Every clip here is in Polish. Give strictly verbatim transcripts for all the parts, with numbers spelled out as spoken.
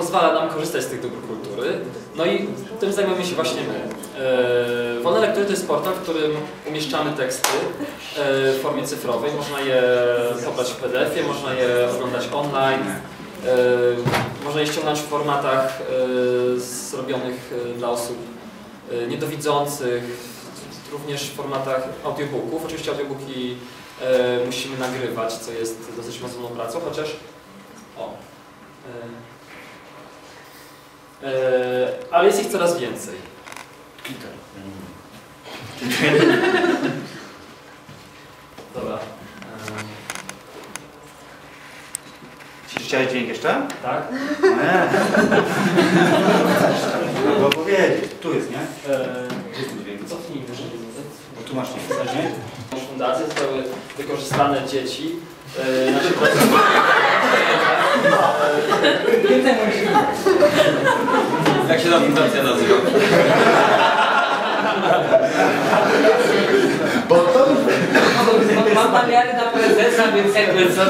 pozwala nam korzystać z tych dóbr kultury. No i tym zajmujemy się właśnie my. E, Wolne lektury to jest portal, w którym umieszczamy teksty e, w formie cyfrowej. Można je pobrać w P D F ie, można je oglądać online, e, można je ściągnąć w formatach e, zrobionych dla osób e, niedowidzących, również w formatach audiobooków. Oczywiście audiobooki e, musimy nagrywać, co jest dosyć mocną pracą, chociaż o, e, e, ale jest ich coraz więcej. Dobra. Czy chciałeś dźwięk jeszcze? Tak? Nie. Mogę powiedzieć. Tu jest, nie? Gdzie jest ten dźwięk? Cofnij wyżej. Bo tu masz nie? Fundacje zostały wykorzystane dzieci. Yy, nasze Jak się ta fundacja nazywa? Bo to... Mam namiary na prezesa, więc jakby co to...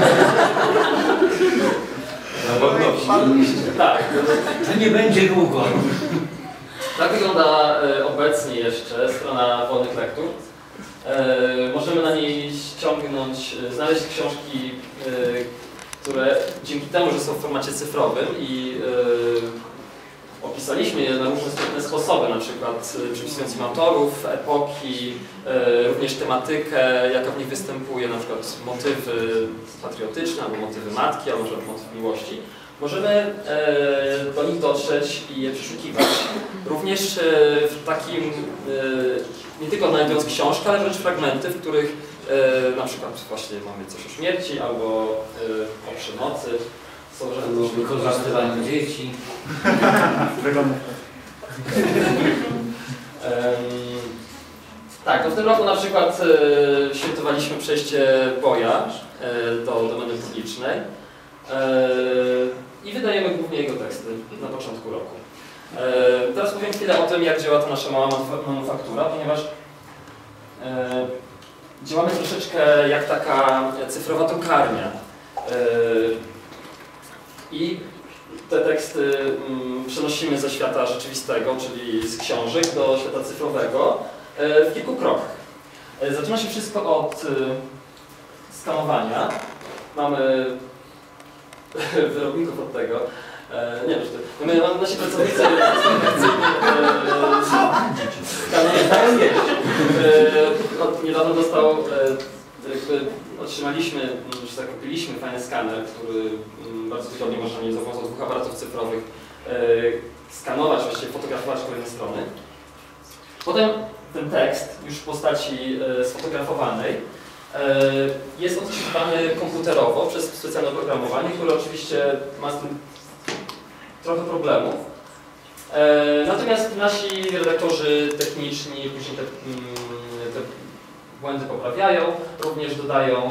Na wolności. Tak. To nie będzie długo. Tak wygląda e, obecnie jeszcze strona Wolnych Lektur. E, możemy na niej ściągnąć, e, znaleźć książki, e, które dzięki temu, że są w formacie cyfrowym i e, opisaliśmy je na różne sprytne sposoby, na przykład e, przypisując im autorów, epoki, e, również tematykę, jaka w nich występuje, na przykład motywy patriotyczne, albo motywy matki, albo może motyw miłości. Możemy e, do nich dotrzeć i je przeszukiwać. Również e, w takim, e, nie tylko znajdując książkę, ale wręcz fragmenty, w których e, na przykład właśnie mamy coś o śmierci albo e, o przemocy. Są Albo wykorzystywaniu dzieci. Tak, no w tym roku na przykład e, świętowaliśmy przejście Boja e, do domeny publicznej. I wydajemy głównie jego teksty na początku roku. Teraz powiem chwilę o tym, jak działa ta nasza mała manufaktura, ponieważ działamy troszeczkę jak taka cyfrowa drukarnia. I te teksty przenosimy ze świata rzeczywistego, czyli z książek, do świata cyfrowego w kilku krokach. Zaczyna się wszystko od skanowania. Mamy wyrobników od tego. E, nie wiem, że to... My, mamy nasi pracownicy skanują jeść. E, niedawno dostał, e, jakby otrzymaliśmy, że tak kupiliśmy fajny skaner, który m, bardzo wygodnie można nim za pomocą dwóch aparatów cyfrowych e, skanować, właściwie fotografować kolejne strony. Potem ten tekst już w postaci e, sfotografowanej jest odczytywany komputerowo przez specjalne oprogramowanie, które oczywiście ma z tym trochę problemów. Natomiast nasi redaktorzy techniczni później te, te błędy poprawiają, również dodają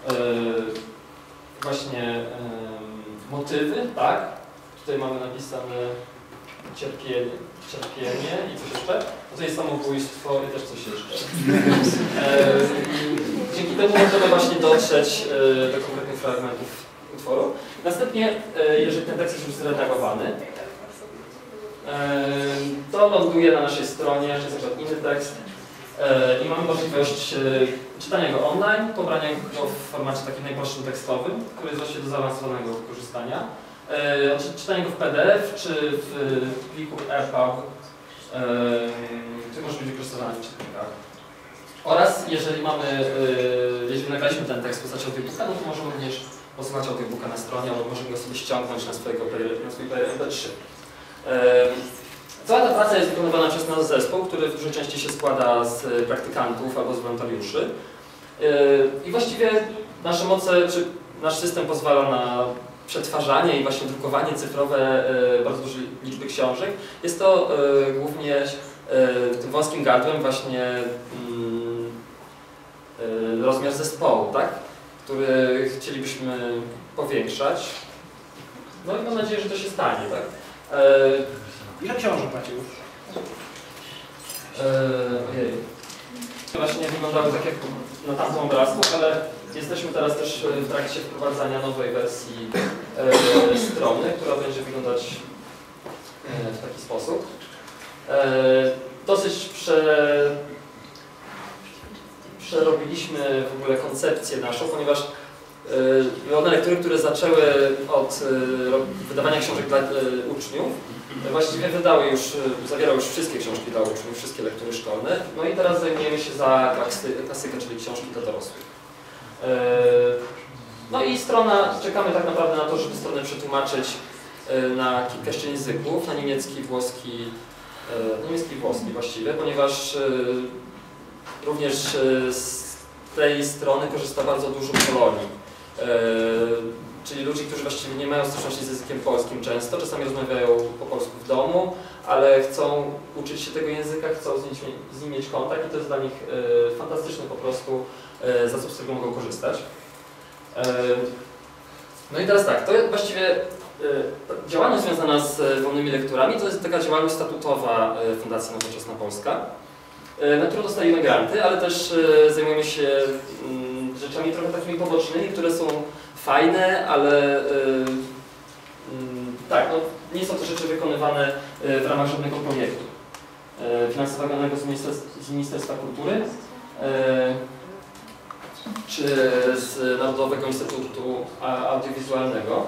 właśnie motywy, tak? Tutaj mamy napisane cierpienie, cierpienie i coś jeszcze. Tutaj jest samobójstwo i też coś jeszcze. E, dzięki temu możemy właśnie dotrzeć e, do konkretnych fragmentów utworu. Następnie, e, jeżeli ten tekst jest już zredagowany, e, to ląduje na naszej stronie, to jest na przykład inny tekst e, i mamy możliwość e, czytania go online, pobrania go w formacie takim najprostszym tekstowym, który jest właśnie do zaawansowanego wykorzystania. E, czytanie go w P D F czy w pliku E P U B, e, który może być wykorzystywany w czytnikach. Oraz jeżeli mamy, e, jeżeli nagraliśmy ten tekst w postaci audiobooka, no to możemy również posłuchać audiobooka na stronie, albo możemy go sobie ściągnąć na, swojego, na swój player M P trzy. E, cała ta praca jest wykonywana przez nasz zespół, który w dużej części się składa z praktykantów albo z wolontariuszy. E, I właściwie nasze moce, czy nasz system pozwala na przetwarzanie i właśnie drukowanie cyfrowe e, bardzo dużej liczby książek. Jest to e, głównie e, tym wąskim gardłem właśnie mm, e, rozmiar zespołu, tak? Który chcielibyśmy powiększać. No i mam nadzieję, że to się stanie, tak? E, Ile książek macie już? E, ojej. Właśnie wyglądały tak jak na tamtym obrazku, ale jesteśmy teraz też w trakcie wprowadzania nowej wersji e, strony, która będzie wyglądać w taki sposób. Dosyć prze... przerobiliśmy w ogóle koncepcję naszą, ponieważ one lektury, które zaczęły od wydawania książek dla uczniów, właściwie wydały już, zawierały już wszystkie książki dla uczniów, wszystkie lektury szkolne. No i teraz zajmujemy się za klasykę, czyli książki dla dorosłych. No i strona, czekamy tak naprawdę na to, żeby stronę przetłumaczyć na kilka jeszcze języków, na niemiecki, włoski, niemiecki i włoski właściwie, ponieważ również z tej strony korzysta bardzo dużo Polonii. Czyli ludzi, którzy właściwie nie mają styczności z językiem polskim często, czasami rozmawiają po polsku w domu, ale chcą uczyć się tego języka, chcą z nim, z nim mieć kontakt i to jest dla nich fantastyczne po prostu zasób, z którego mogą korzystać. No i teraz tak, to jest właściwie działalność związana z wolnymi lekturami, to jest taka działalność statutowa Fundacji Nowoczesna Polska, na którą dostajemy granty, ale też zajmujemy się rzeczami trochę takimi pobocznymi, które są fajne, ale tak, no, nie są to rzeczy wykonywane w ramach żadnego projektu finansowanego z Ministerstwa, z Ministerstwa Kultury czy z Narodowego Instytutu Audiowizualnego.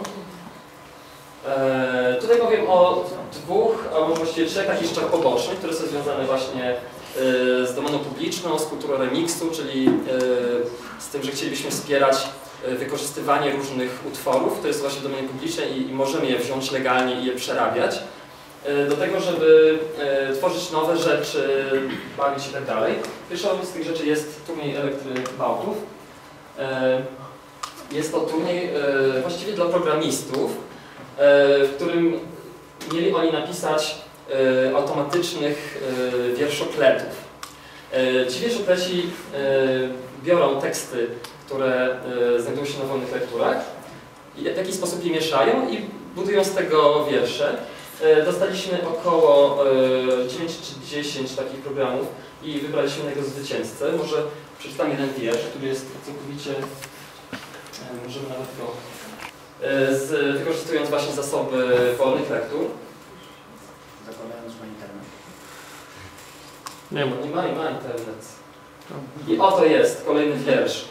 E, tutaj powiem o dwóch, a może właściwie trzech takich rzeczach pobocznych, które są związane właśnie e, z domeną publiczną, z kulturą remiksu, czyli e, z tym, że chcielibyśmy wspierać e, wykorzystywanie różnych utworów, które są właśnie w domenie publicznej i, i możemy je wziąć legalnie i je przerabiać, e, do tego, żeby e, tworzyć nowe rzeczy, bawić się i tak dalej. Pierwszą z tych rzeczy jest turniej Elektry Bałtów. E, jest to turniej e, właściwie dla programistów, w którym mieli oni napisać e, automatycznych e, wierszokletów. E, ci wierszokleci e, biorą teksty, które e, znajdują się na wolnych lekturach i w jakiś sposób je mieszają i budują z tego wiersze. E, dostaliśmy około e, dziewięć czy dziesięć takich programów i wybraliśmy jednego zwycięzcę. Może przeczytam jeden wiersz, który jest całkowicie, e, możemy nawet go Z, wykorzystując właśnie zasoby wolnych lektur. Zakładając ma internet. Nie ma, nie ma, nie ma internet. I oto jest kolejny wiersz.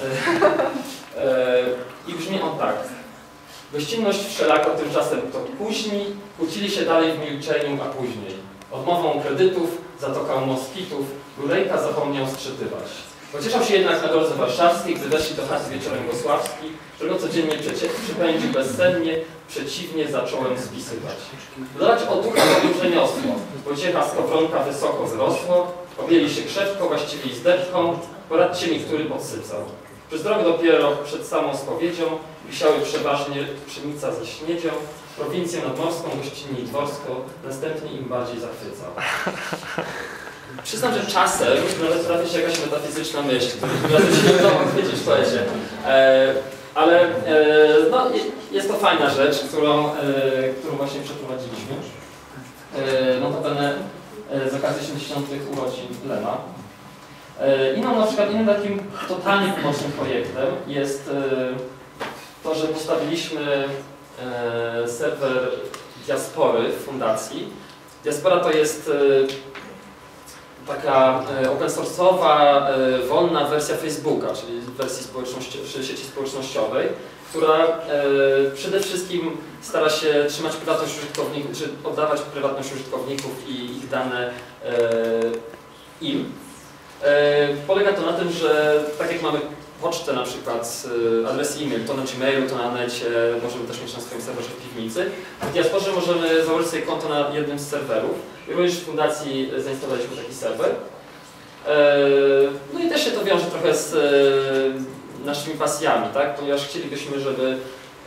I brzmi on tak. Gościnność wszelako tymczasem to później, kłócili się dalej w milczeniu, a później. Odmową kredytów, zatoką moskitów, Górejka zapomniał skrzytywać. Pocieszał się jednak na drodze warszawskiej, gdy weszli do chaty wieczorem Gosławski, którego codziennie przepędził bezsennie, przeciwnie zacząłem spisywać. Dodać otucha robił rzemiosło, pociecha skowronka wysoko wzrosło, objęli się krzepko, właściwie i zdepką, poradźcie mi, który podsycał. Przez drogę dopiero przed samą spowiedzią wisiały przeważnie pszenica ze śniedzią, prowincję nadmorską, gościnnie i dworską, następnie im bardziej zachwycał. Przyznam, że czasem nawet trafi się jakaś metafizyczna myśl, która się udało chwycić w poezie. E, ale e, no, jest to fajna rzecz, którą, e, którą właśnie przeprowadziliśmy. E, notabene e, z okazji siedemdziesiątych urodzin Lema. E, inną, na przykład innym takim totalnie pobocznym projektem jest e, to, że postawiliśmy e, serwer Diaspory w fundacji. Diaspora to jest e, taka open source'owa, wolna wersja Facebooka, czyli wersji społeczności, sieci społecznościowej, która przede wszystkim stara się trzymać prywatność użytkowników, czy oddawać prywatność użytkowników i ich dane im. Polega to na tym, że tak jak mamy pocztę na przykład, adres e-mail, to na Gmailu, to na necie, możemy też mieć na swoim serwerze w piwnicy. W Diasporze możemy założyć sobie konto na jednym z serwerów. I również w fundacji zainstalowaliśmy taki serwer. No i też się to wiąże trochę z naszymi pasjami, tak? Ponieważ chcielibyśmy, żeby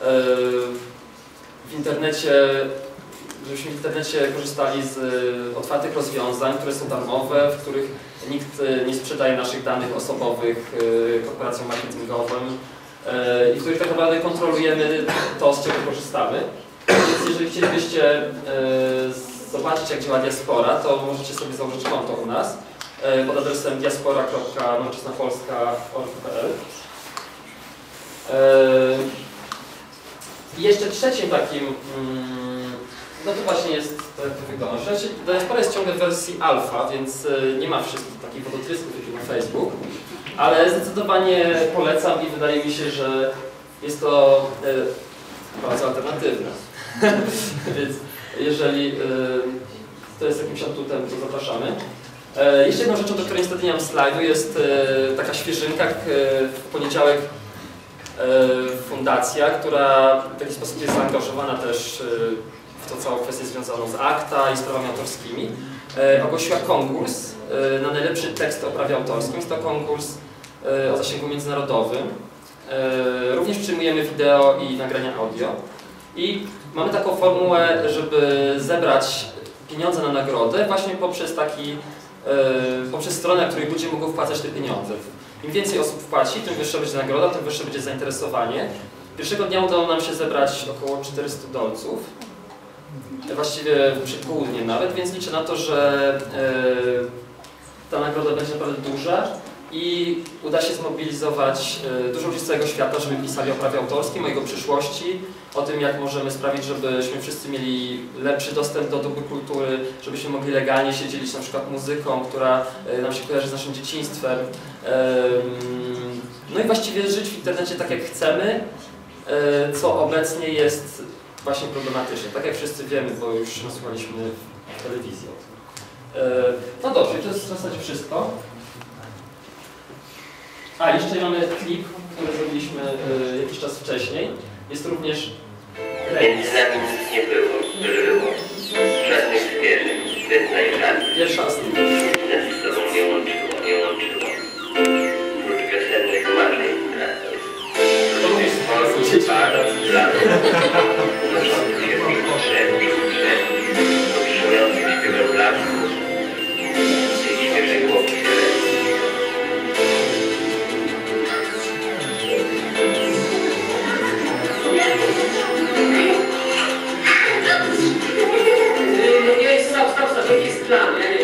w internecie, żebyśmy w internecie korzystali z otwartych rozwiązań, które są darmowe, w których nikt nie sprzedaje naszych danych osobowych korporacjom marketingowym i w których tak naprawdę kontrolujemy to, z czego korzystamy. Więc jeżeli chcielibyście zobaczyć, jak działa Diaspora, to możecie sobie założyć konto u nas pod adresem diaspora kropka nowoczesna polska kropka org kropka p l. I jeszcze trzecim takim, mm, no to właśnie jest, to jak to wygląda. Rzeczywiście Diaspora jest ciągle w wersji alfa, więc y, nie ma wszystkich takich wodotrysków, jak na Facebook, ale zdecydowanie polecam i wydaje mi się, że jest to y, bardzo alternatywne. Więc jeżeli y, to jest jakimś atutem, to zapraszamy. E, jeszcze jedną rzeczą, do której niestety nie mam slajdu, jest e, taka świeżynka e, w poniedziałek e, fundacja, która w jakiś sposób jest zaangażowana też e, w tą całą kwestię związaną z akta i sprawami autorskimi. E, ogłosiła konkurs e, na najlepszy tekst o prawie autorskim. Jest to konkurs e, o zasięgu międzynarodowym. E, również przyjmujemy wideo i nagrania audio. I mamy taką formułę, żeby zebrać pieniądze na nagrodę właśnie poprzez taki, yy, poprzez stronę, na której ludzie mogą wpłacać te pieniądze. Im więcej osób wpłaci, tym wyższa będzie nagroda, tym wyższe będzie zainteresowanie. Pierwszego dnia udało nam się zebrać około czterystu dolców, właściwie przed południem nawet, więc liczę na to, że yy, ta nagroda będzie naprawdę duża i uda się zmobilizować yy, dużo ludzi z całego świata, żeby pisali o prawie autorskim, o jego przyszłości, o tym, jak możemy sprawić, żebyśmy wszyscy mieli lepszy dostęp do dóbr kultury, żebyśmy mogli legalnie się dzielić na przykład muzyką, która y, nam się kojarzy z naszym dzieciństwem. Ym, no i właściwie żyć w internecie tak, jak chcemy, y, co obecnie jest właśnie problematyczne. Tak jak wszyscy wiemy, bo już słuchaliśmy w telewizji. Y, no dobrze, to jest w zasadzie wszystko. A, jeszcze mamy klip, który zrobiliśmy y, jakiś czas wcześniej. Jest również Między nami nic nie było, żyło. Żadnych zwierzeń, zbytnej żadnych. Pierwsza z nich. Nic z sobą nie łączyło, nie łączyło. Prócz wiosennych marzeń pracy. Różnych morów, parów, latów. Unoszących się w nich drzew i drzew. Podtrzymujących śpiewem blasków. I świeżego obcielenia. Nie, stop, stop, stop, jaki jest plan? Ja nie